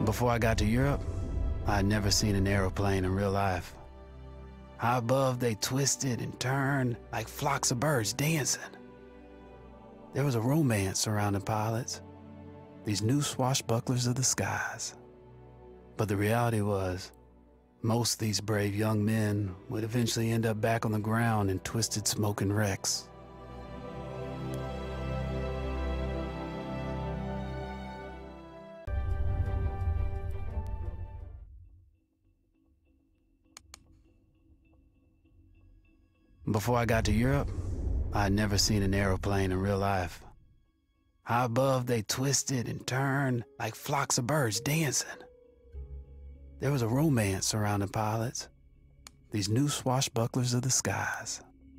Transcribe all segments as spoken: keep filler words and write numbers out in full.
Before I got to Europe, I had never seen an aeroplane in real life. High above, they twisted and turned like flocks of birds dancing. There was a romance surrounding pilots, these new swashbucklers of the skies. But the reality was, most of these brave young men would eventually end up back on the ground in twisted smoking wrecks. Before I got to Europe, I had never seen an aeroplane in real life. High above, they twisted and turned like flocks of birds dancing. There was a romance surrounding pilots, these new swashbucklers of the skies.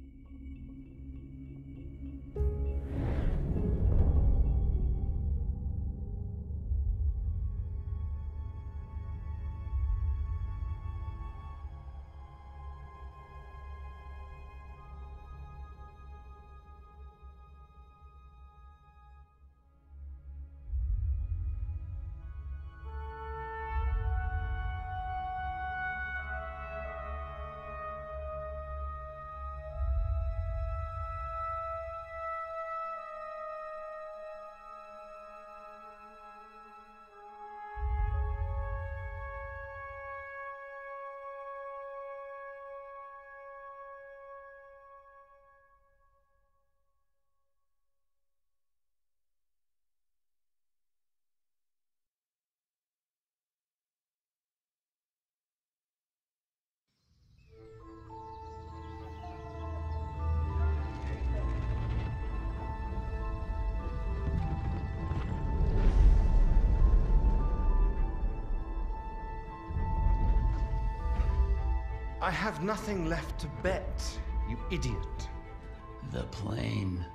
I have nothing left to bet, you idiot. The plane.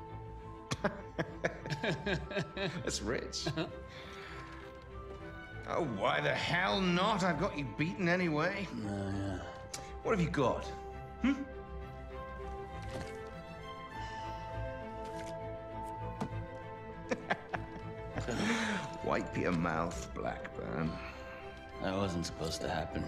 That's rich. Oh, why the hell not? I've got you beaten anyway. Oh, yeah. What have you got? Hmm? Wipe your mouth, Blackburn. That wasn't supposed to happen.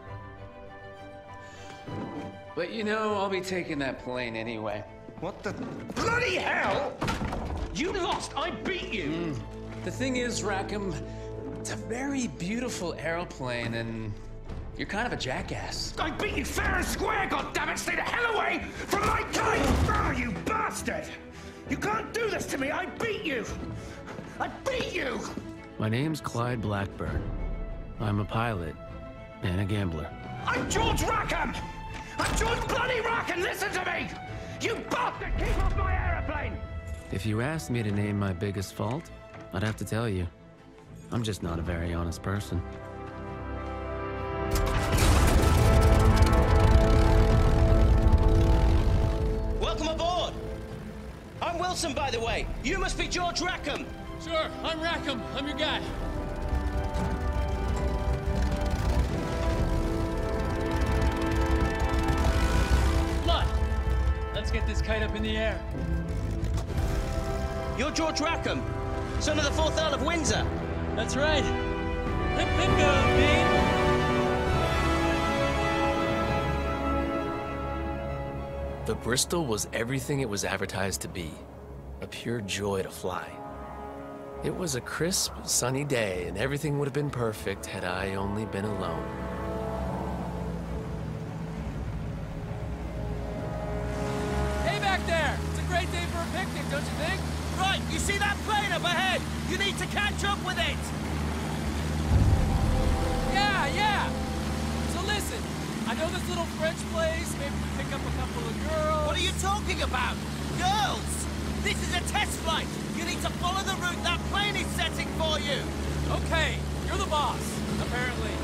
But you know, I'll be taking that plane anyway. What the bloody hell? You lost! I beat you! Mm. The thing is, Rackham, it's a very beautiful aeroplane, and you're kind of a jackass. I beat you fair and square, goddammit! Stay the hell away from my kite! Oh, you bastard! You can't do this to me! I beat you! I beat you! My name's Clyde Blackburn. I'm a pilot and a gambler. I'm George Rackham! I'm George bloody Rackham! Listen to me! You bastard! Keep off my aeroplane! If you asked me to name my biggest fault, I'd have to tell you. I'm just not a very honest person. Welcome aboard! I'm Wilson, by the way. You must be George Rackham. Sure, I'm Rackham. I'm your guy. Let's get this kite up in the air. You're George Rackham, son of the fourth Earl of Windsor. That's right. Hip hip go, Bean. The Bristol was everything it was advertised to be. A pure joy to fly. It was a crisp, sunny day, and everything would have been perfect had I only been alone. Don't you think? Right, you see that plane up ahead? You need to catch up with it! Yeah, yeah! So listen, I know this little French place, maybe we pick up a couple of girls... What are you talking about? Girls! This is a test flight! You need to follow the route that plane is setting for you! Okay, you're the boss, apparently.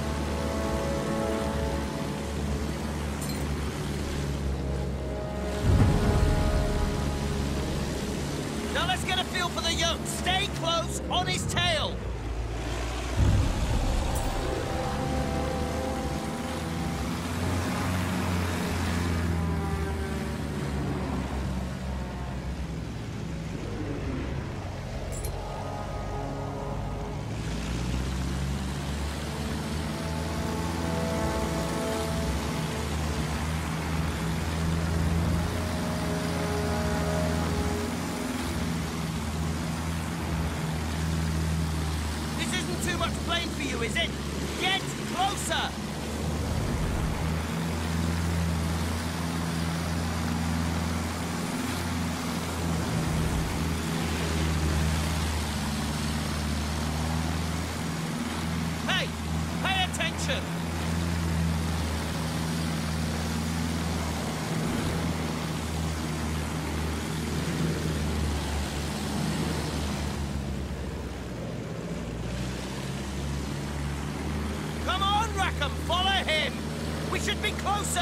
Now let's get a feel for the yoke. Stay close on his tail. plane for you, is it? Get closer! Hey! Pay attention! Come on, Rackham, follow him! We should be closer!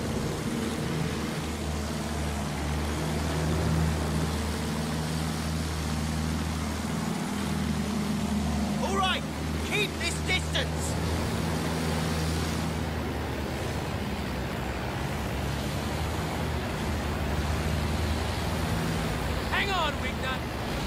All right, keep this distance! Hang on, Wingnut.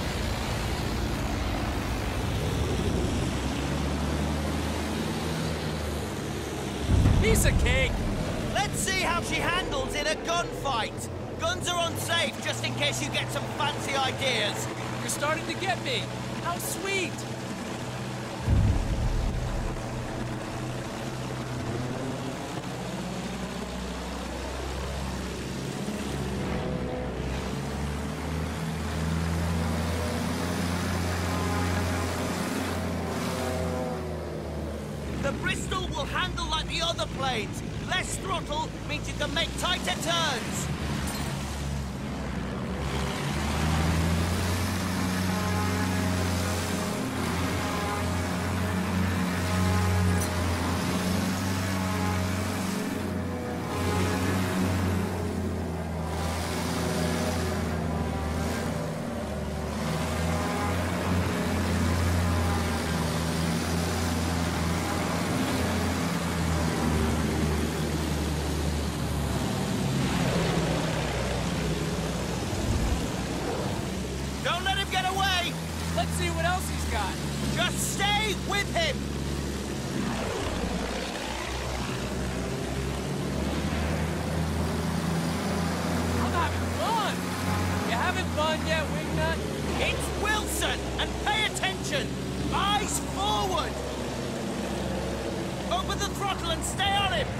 Piece of cake. Let's see how she handles in a gunfight. Guns are unsafe, just in case you get some fancy ideas. You're starting to get me. How sweet. The Bristol will handle like the other planes. Less throttle means you can make tighter turns. Don't let him get away! Let's see what else he's got. Just stay with him! I'm having fun. You having fun yet, Wingnut? It's Wilson, and pay attention! Eyes forward! Open the throttle and stay on him!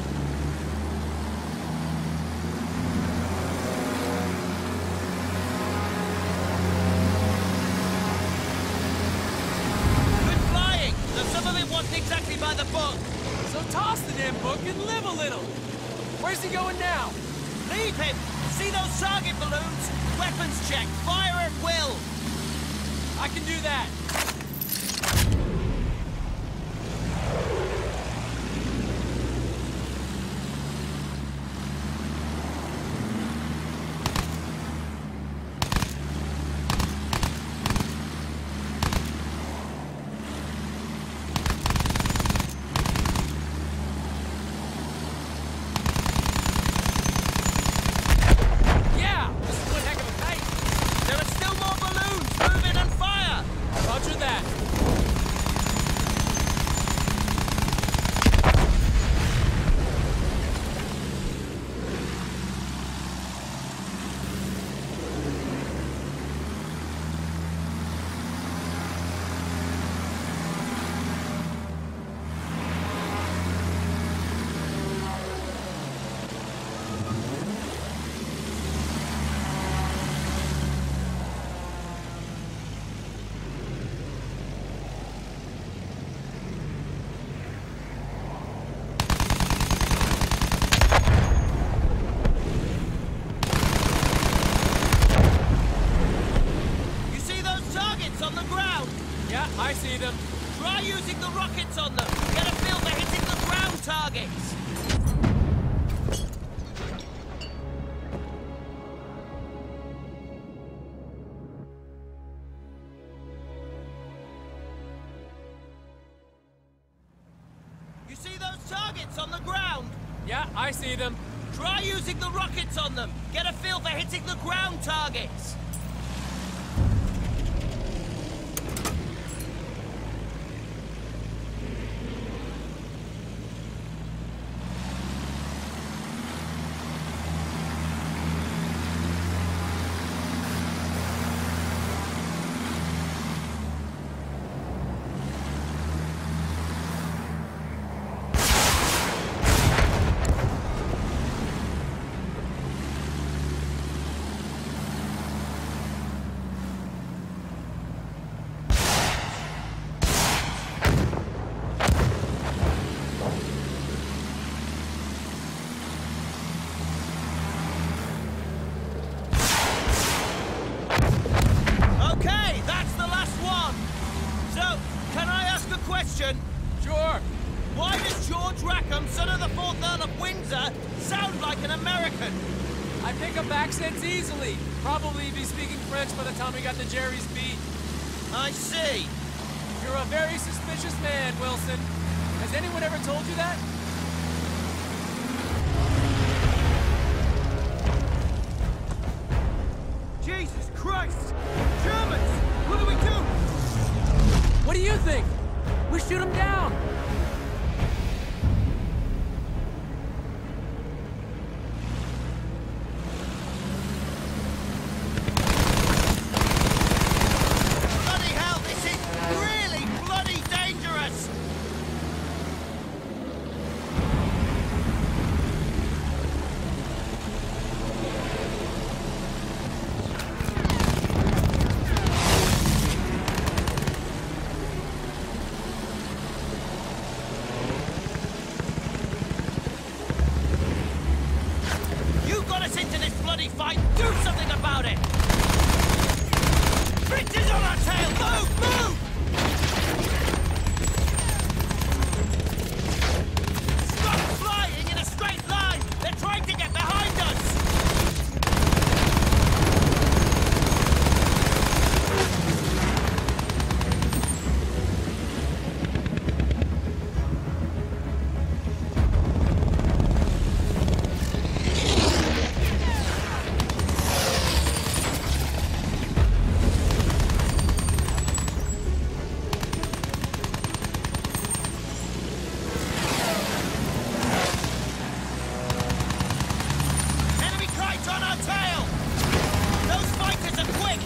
Good flying, though some of it wasn't exactly by the book. So toss the damn book and live a little. Where's he going now? Leave him! See those target balloons? Weapons check, fire at will! I can do that. Yeah! This is one heck of a night. There are still more balloons! Move in and fire! Roger that. You see those targets on the ground? Yeah, I see them. Try using the rockets on them. Get a feel for hitting the ground targets. You see those targets on the ground? Yeah, I see them. Try using the rockets on them. Get a feel for hitting the ground targets. broken. I pick up accents easily. Probably be speaking French by the time we got to Jerry's beat. I see. You're a very suspicious man, Wilson. Has anyone ever told you that? Jesus Christ! Germans! What do we do? What do you think? We shoot them down. Bloody hell, this is really bloody dangerous! You got us into this bloody fight! Do something about it! Fritz is on our tail! Move! Move! Stop flying in a straight line! They're trying to get behind us! Enemy kites on our tail! Those fighters are quick!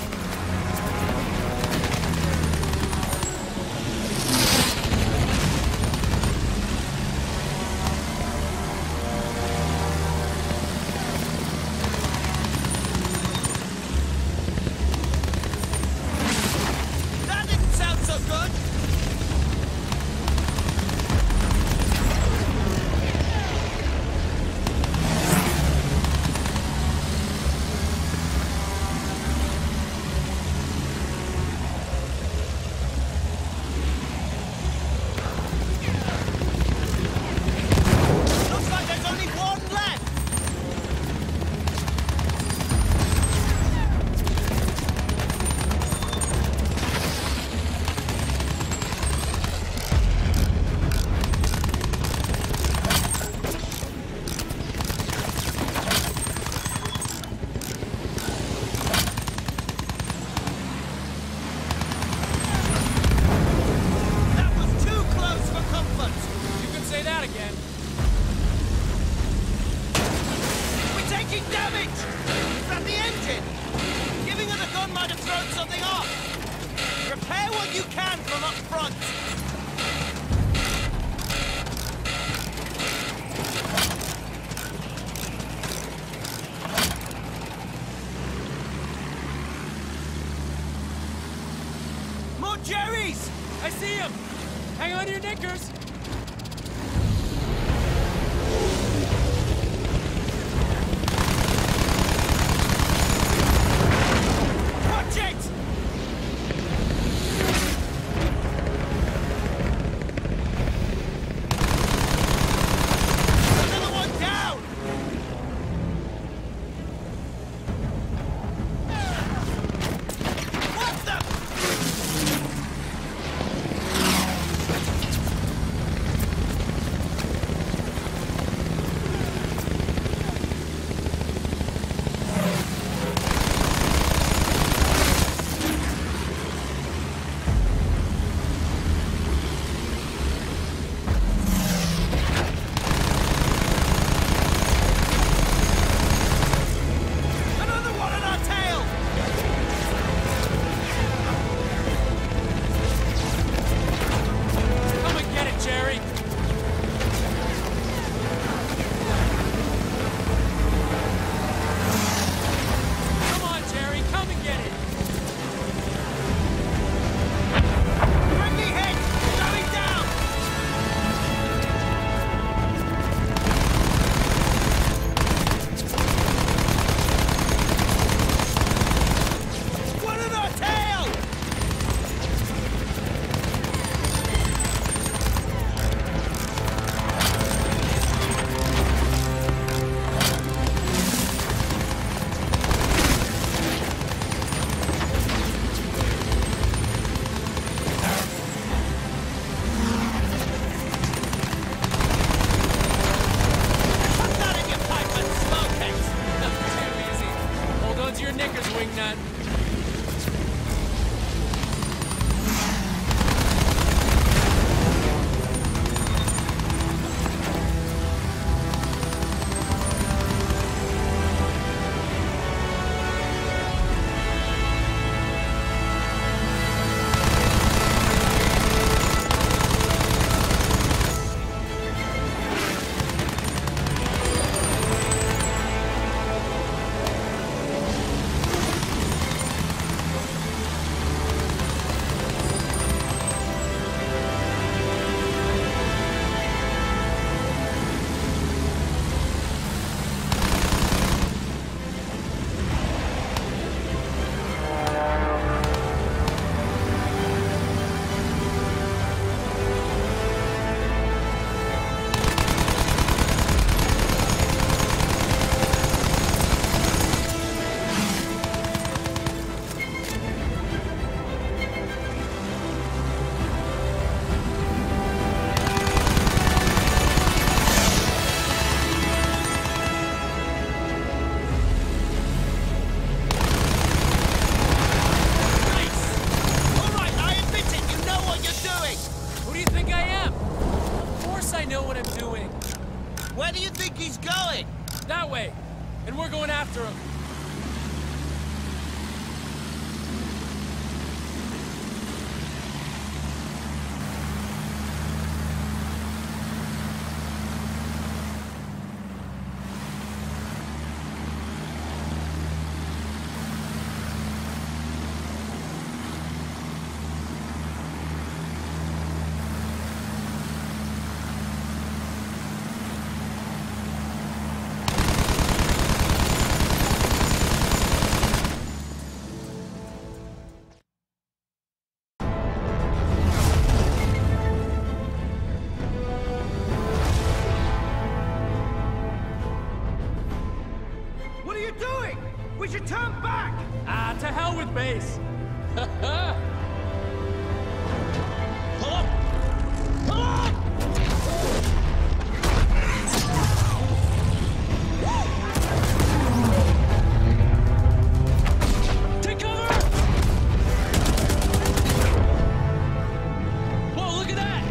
That didn't sound so good! Looks like there's only one left! That was too close for comfort! You can say that again. We're taking damage! Is that the engine? Giving her the gun might have thrown something off! Repair what you can from up front! More Jerry's! I see him. Hang on to your knickers. Watch it! Another one down! What the? man. That way! And we're going after him! We should turn back! Ah, to hell with base! Pull up! Pull up! Take cover! Whoa, look at that!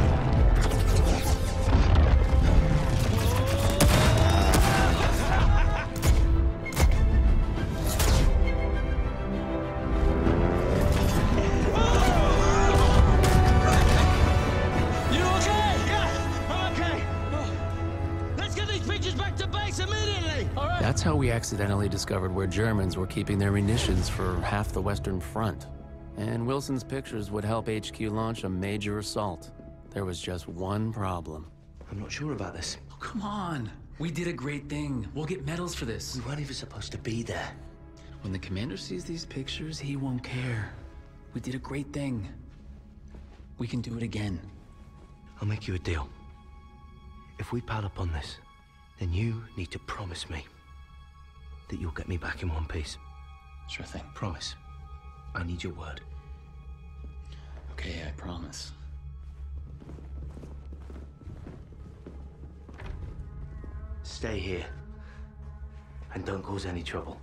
That's how we accidentally discovered where Germans were keeping their munitions for half the Western Front. And Wilson's pictures would help H Q launch a major assault. There was just one problem. I'm not sure about this. Oh, come on. We did a great thing. We'll get medals for this. We weren't even supposed to be there. When the commander sees these pictures, he won't care. We did a great thing. We can do it again. I'll make you a deal. If we pile up on this, then you need to promise me that you'll get me back in one piece. Sure thing. Promise. I need your word. Okay, I promise. Stay here. And don't cause any trouble.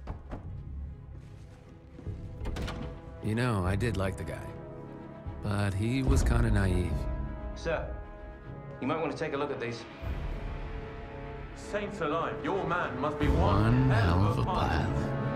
You know, I did like the guy. But he was kind of naive. Sir, you might want to take a look at these. Saints alive, your man must be One one hell of a path.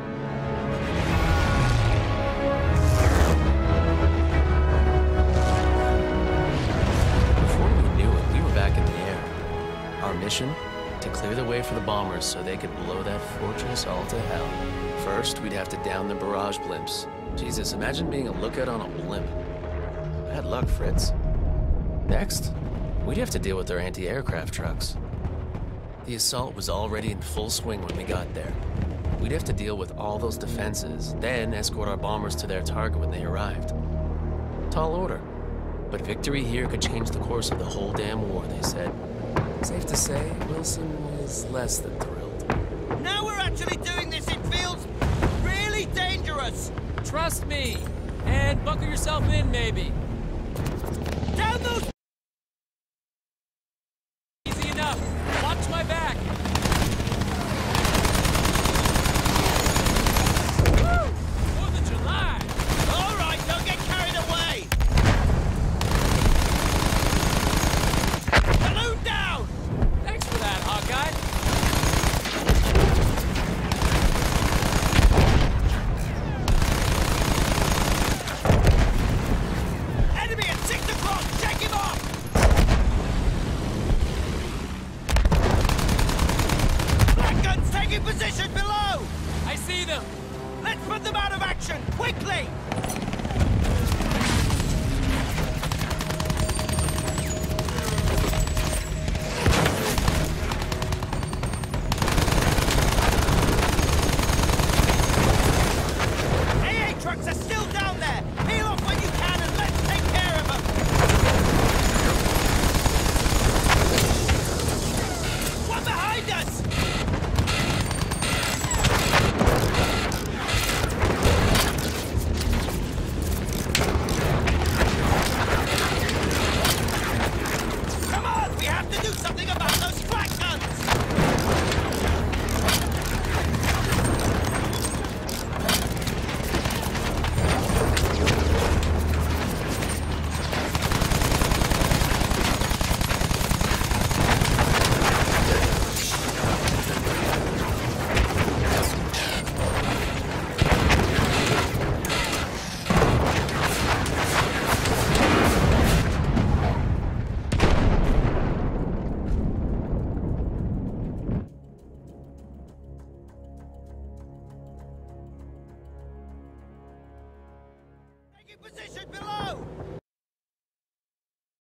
Before we knew it, we were back in the air. Our mission? To clear the way for the bombers so they could blow that fortress all to hell. First, we'd have to down the barrage blimps. Jesus, imagine being a lookout on a blimp. Bad luck, Fritz. Next, we'd have to deal with their anti-aircraft trucks. The assault was already in full swing when we got there. We'd have to deal with all those defenses, then escort our bombers to their target when they arrived. Tall order. But victory here could change the course of the whole damn war, they said. Safe to say, Wilson was less than thrilled. Now we're actually doing this in fields really dangerous! Trust me! And buckle yourself in, maybe. Down those... Easy enough. Watch my back. action, quickly! A A trucks are still down there! Peel off when you can and let's take care of them! One behind us! Come on! We have to do something about those flak guns! Taking position!